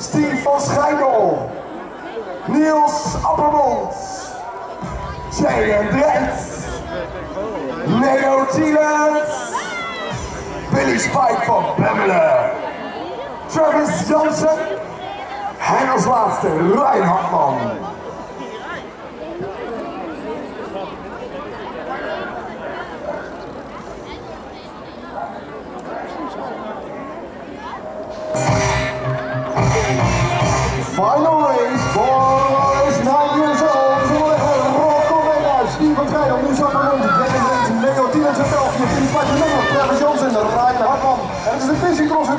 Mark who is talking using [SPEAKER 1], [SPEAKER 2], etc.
[SPEAKER 1] Steve van Schijndel, Niels Appelmond, Jay Drent, Leo Thieland, Billy Spike van Bemmelen, Travis Jansen en als laatste Ryan Hartman. Final race, boys, 9 years old. Rocco Weijers, Steve van Schijndel, Niels Appelmond, Leo Thieland, Billy Spike van Bemmelen, Travis Jansen, Ryan Hartman. En het is een visie cross.